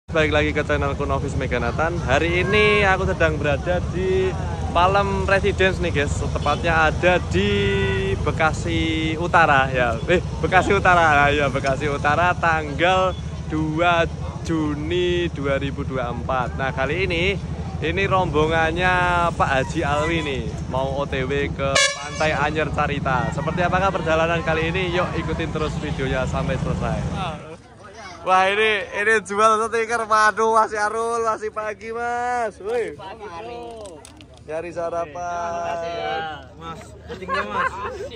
Balik lagi ke channelku Novis Meganatan. Hari ini aku sedang berada di Palem Residence nih guys. Tepatnya ada di Bekasi Utara ya. Bekasi Utara ya, Bekasi Utara tanggal 2 Juni 2024. Nah, kali ini rombongannya Pak Haji Alwi nih, mau OTW ke Pantai Anyer Carita. Seperti apakah perjalanan kali ini? Yuk ikutin terus videonya sampai selesai. Wah, ini jual stiker. Waduh, masih Arul, masih pagi mas. Woi, nyari sarapan. Mas, pentingnya mas.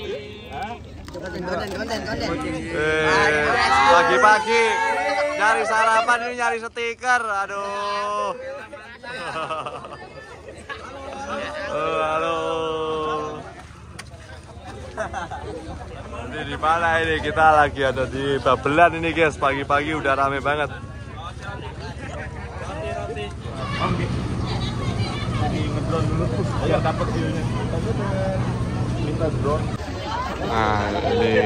Pagi-pagi nyari sarapan, ini nyari stiker. Aduh. Halo. Ini di mana ini? Kita lagi ada di Babelan ini guys. Pagi-pagi udah rame banget. Jadi ngedrone dulu, biar dapat view-nya. Minta drone. Nah, ini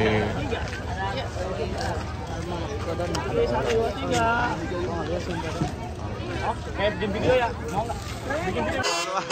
Kayak bikin video ya? Mau nggak? Bikin video.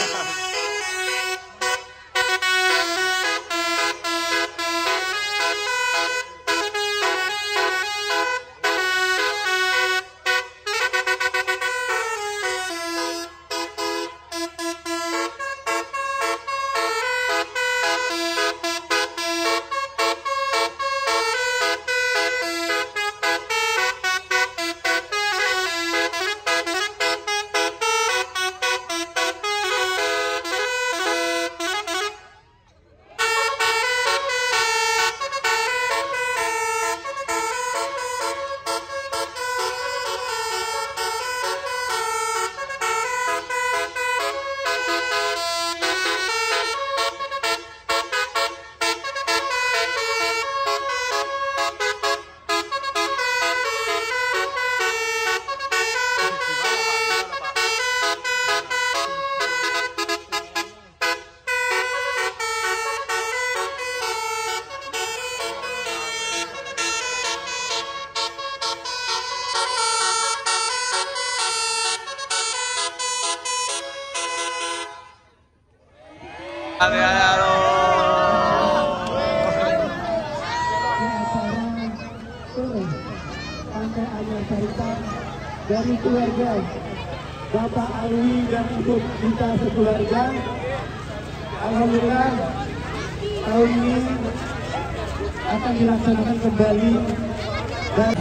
Pantai Anyer Carita dari keluarga Bapak Alwi dan Ibu kita sekeluarga. Alhamdulillah tahun ini akan dilaksanakan kembali dan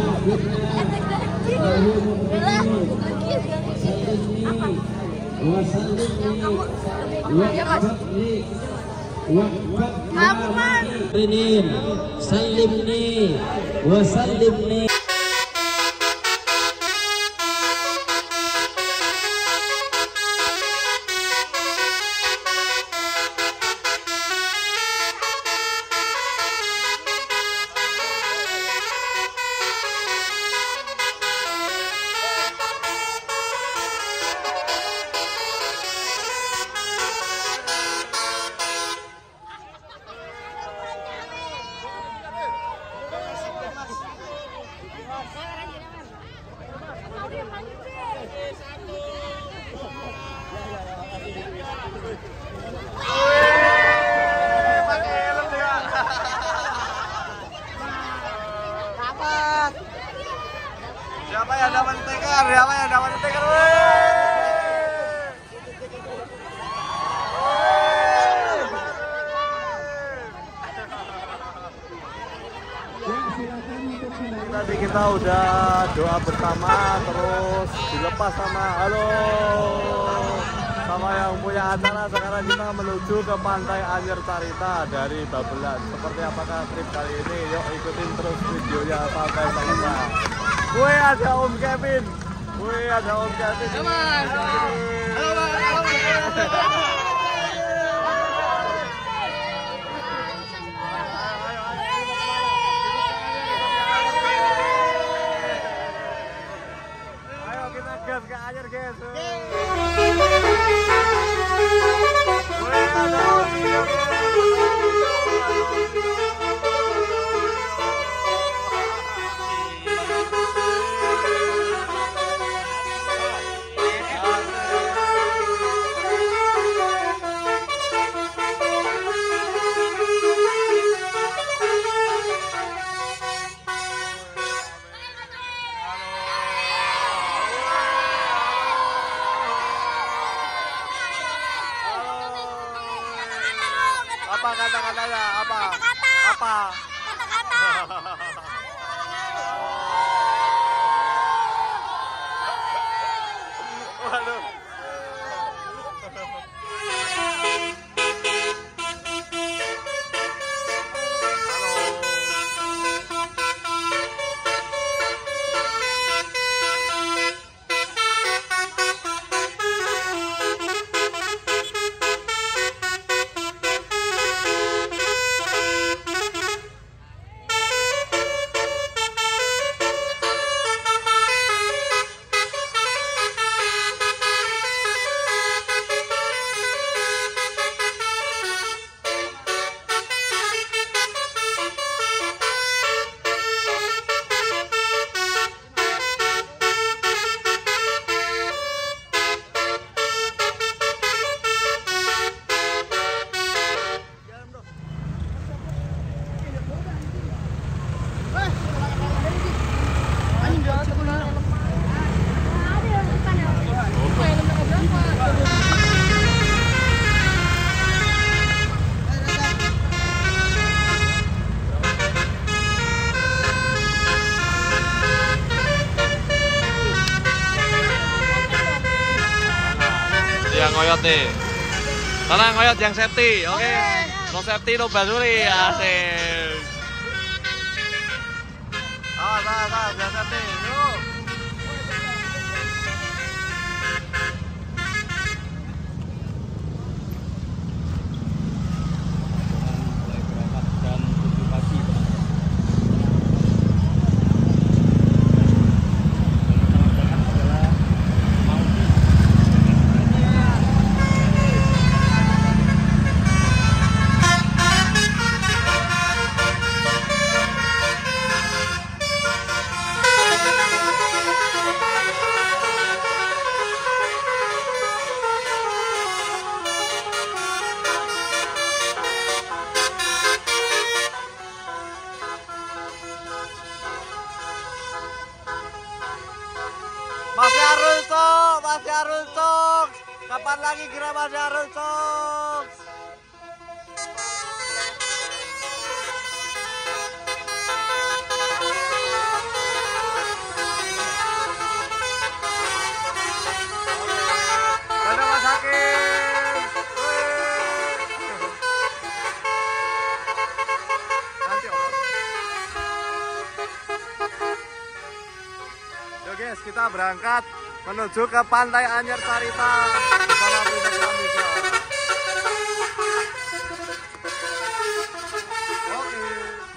salimni wa sallimni. Siapa yang dapat stiker? Siapa yang dapat stiker? Tadi kita udah doa bersama, terus dilepas sama yang punya acara. Sekarang kita menuju ke Pantai Anyer Carita dari Babelan. Seperti apakah trip kali ini? Yuk ikutin terus videonya sampai selesai. Woi, ada Om Kevin. Woi, ada Om Kevin. Halo mas. Halo mas. Ayo kita gas ke Anyer guys. kata-katanya? Apa? Kata-kata. Apa? Kata-kata. Waduh. Yang ngoyot nih. Sana ngoyot yang safety, oke. No safety, no basuri, asik. Yang safety, yuk. Masih harus sok. Kapan lagi kira masih harus sok? Dadah Mas Hakim. Nanti Yuk guys, kita berangkat menuju ke Pantai Anyer Carita bersama Princess Kamisa. Oke.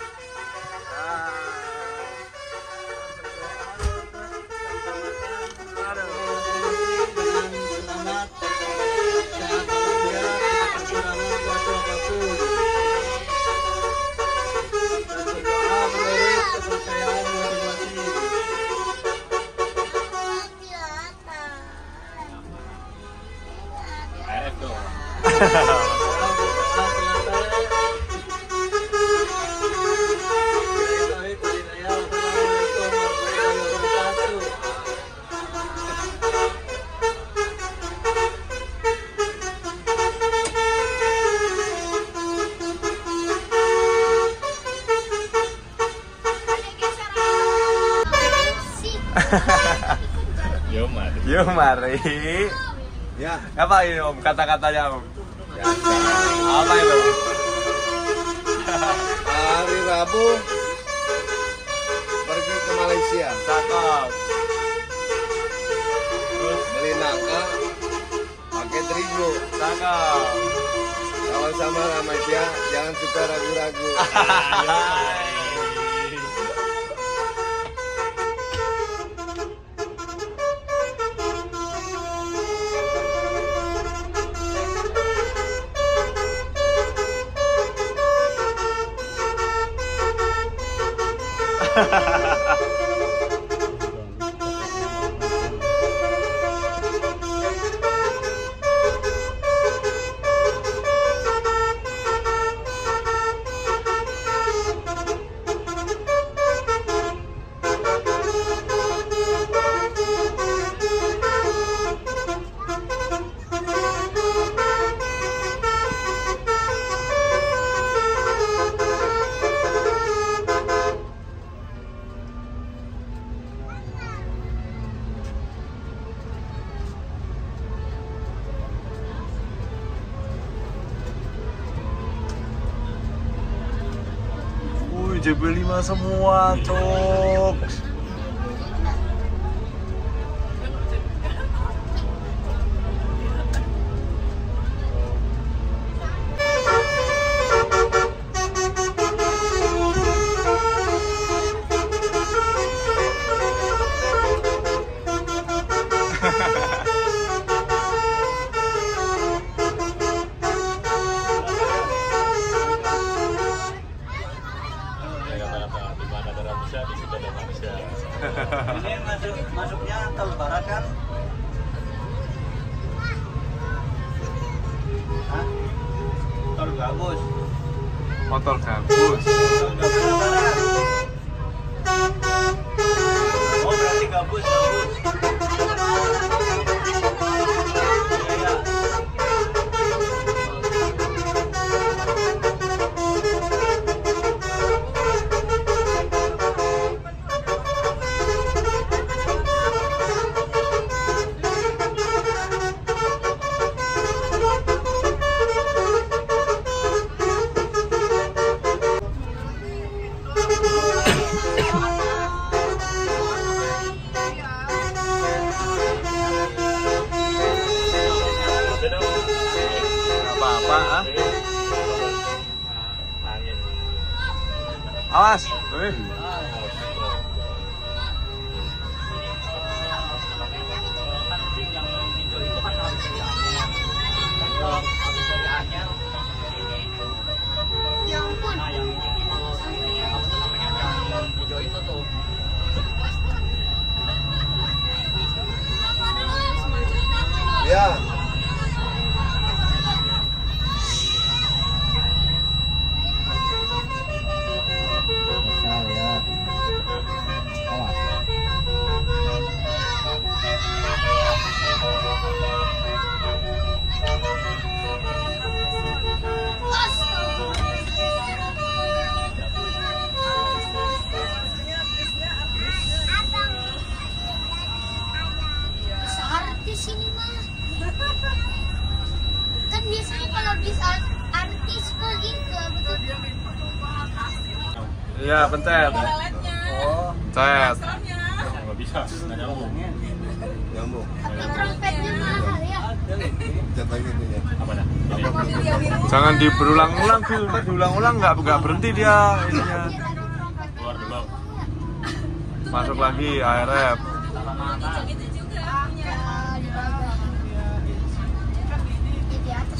Yo mari. Ya, Apa ini Om? Kata-katanya Om? biasa. Apa itu? Hari Rabu pergi ke Malaysia. Cakep. Terus beli nangka pakai terigu. Cakep. Kalau sama Ramadhan jangan suka ragu-ragu. JB5 semua, cok. Ini masuknya tol barat kan? Hah? Tol gabus. Motor gabus. Oh berarti gabus. Apa-apa, awas. Ya ampun. Ya. Artis ini mah. Kan biasanya kalau bis artis begitu betul. Iya, pencet. Oh, Pencet. nggak bisa. Nggak nyambung. Nyambung. Tapi trompetnya mahal ya. Cat lagi ini ya. Apa dah? Jangan berulang-ulang, Bil. Diulang-ulang nggak berhenti dia ininya. Keluar dulu. Masuk lagi ARF. Di atas.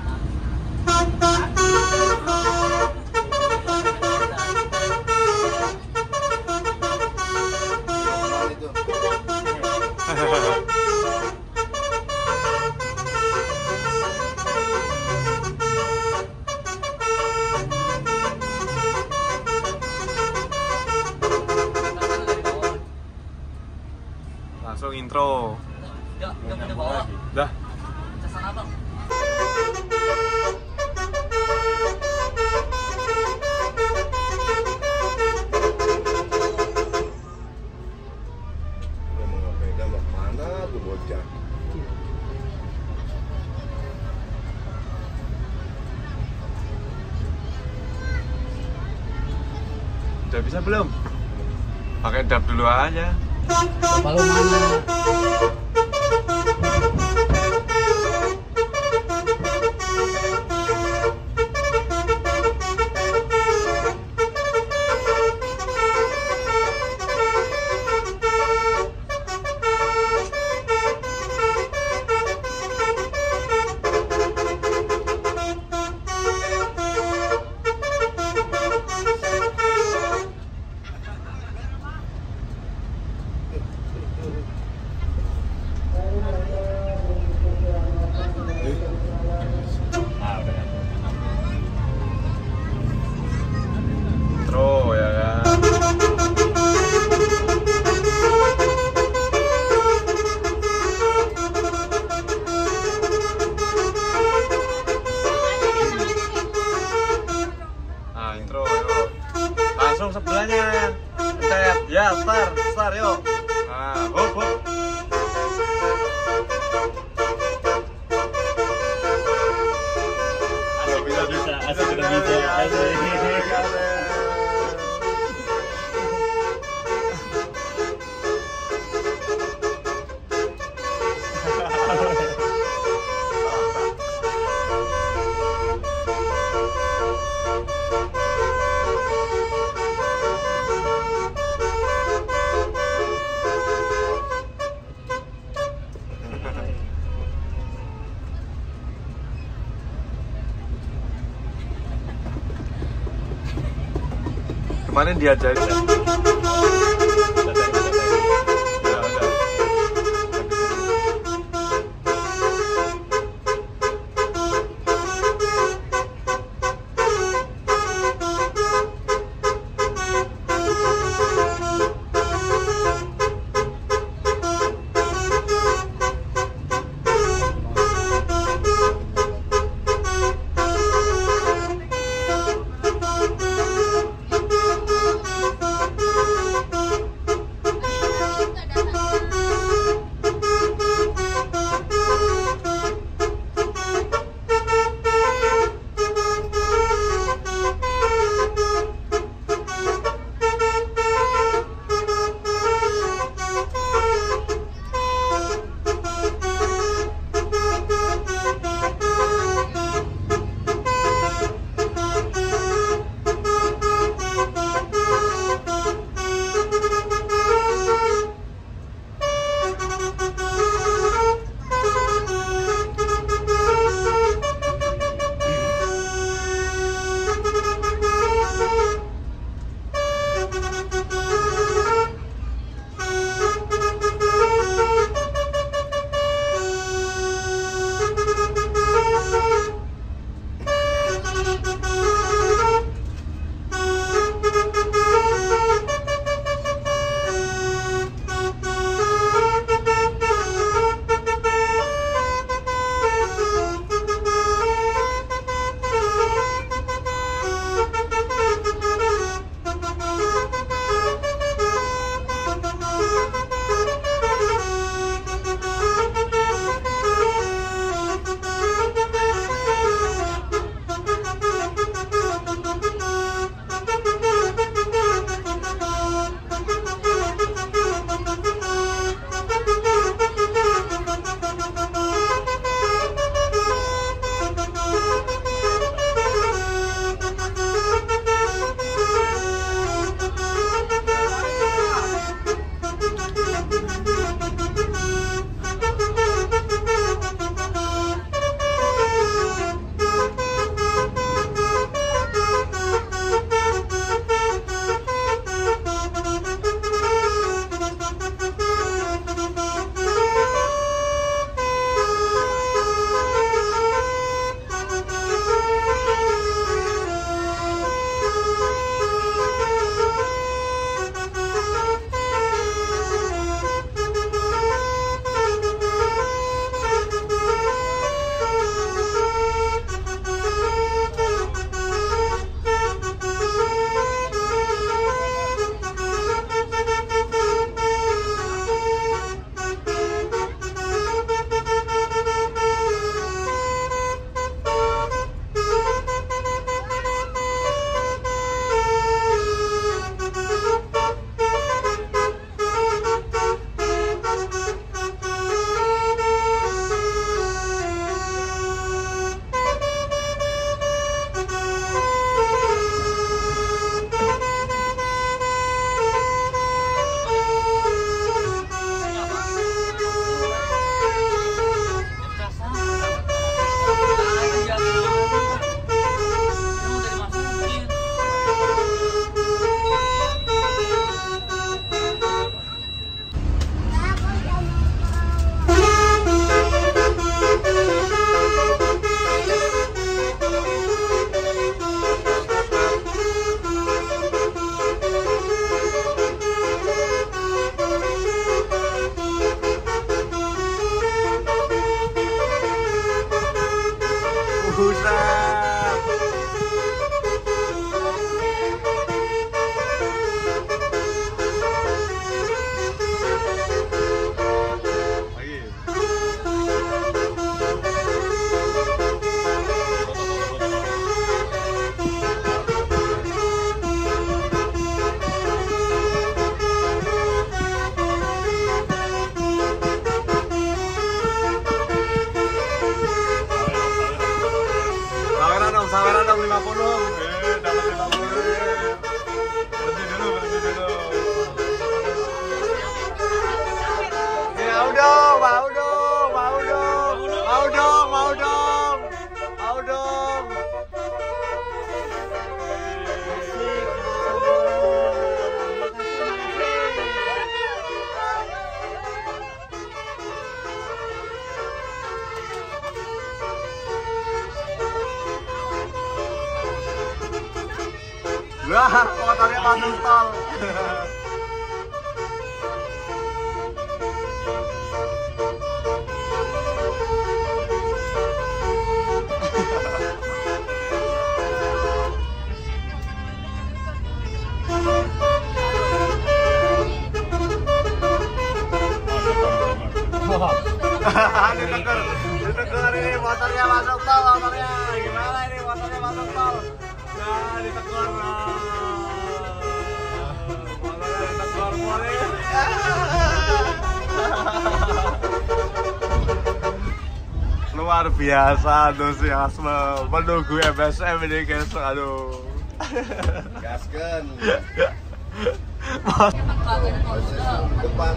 Itu. Langsung intro. Dah. Udah mau ngapain? Mau kemana tuh bocah? Udah bisa belum? Pakai dap dulu aja. Kalau mana? kemarin diajarin ya. Motornya masuk tol. Ditegur ini motornya masuk tol, motornya gimana ini motornya masuk tol? Nah, ditegur. Motornya ditegur polisi. Luar biasa antusiasme menunggu MSM ini guys, aduh. Gasken. Depan.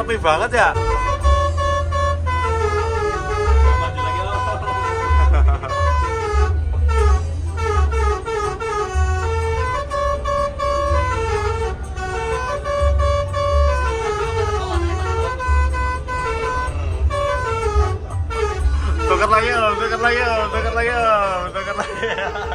sepi banget ya. Maju lagi loh. Tuker lagi om, tuker lagi om, tuker lagi om, tuker lagi.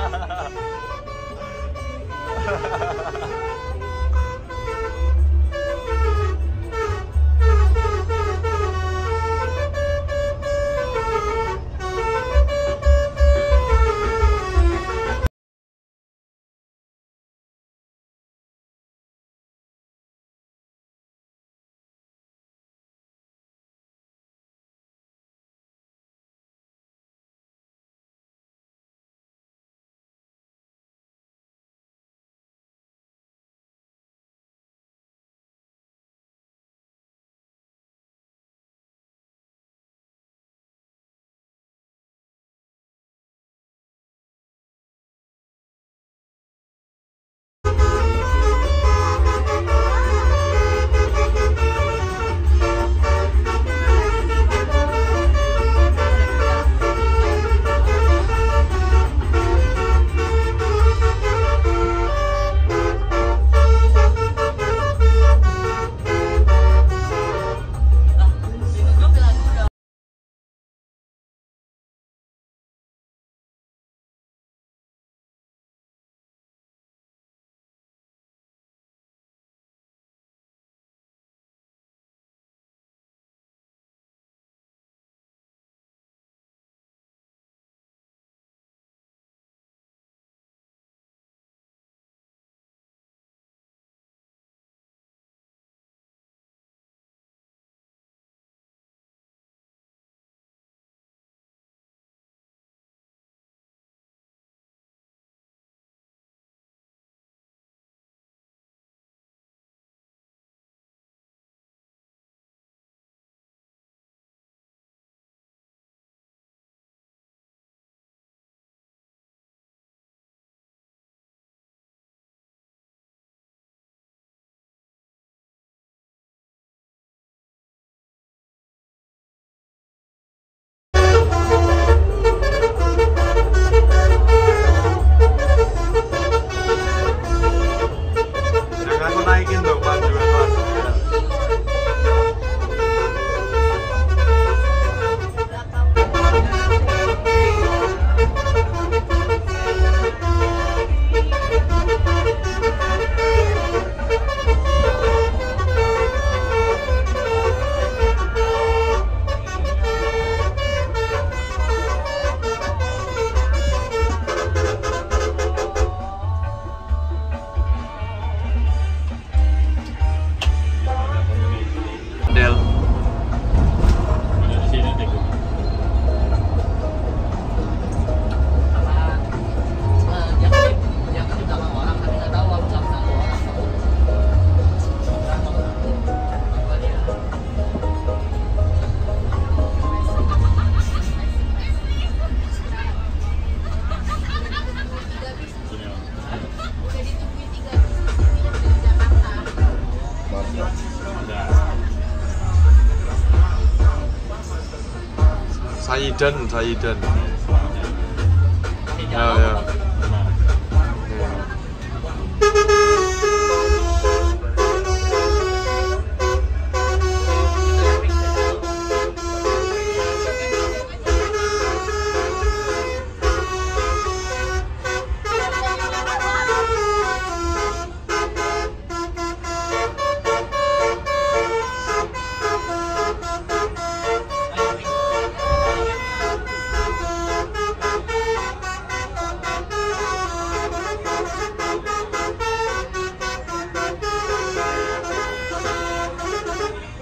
Sayidan. Ya.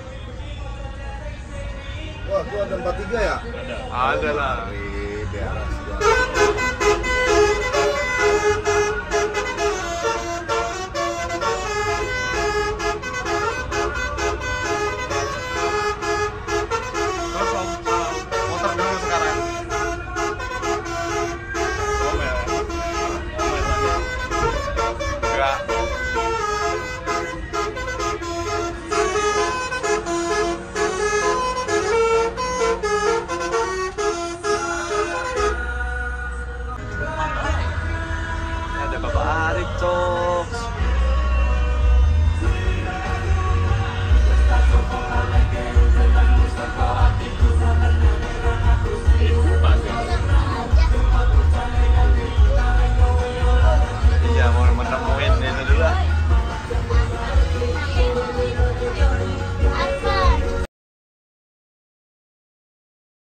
Wah, itu ada 43 ya? Ada lah. Di daerah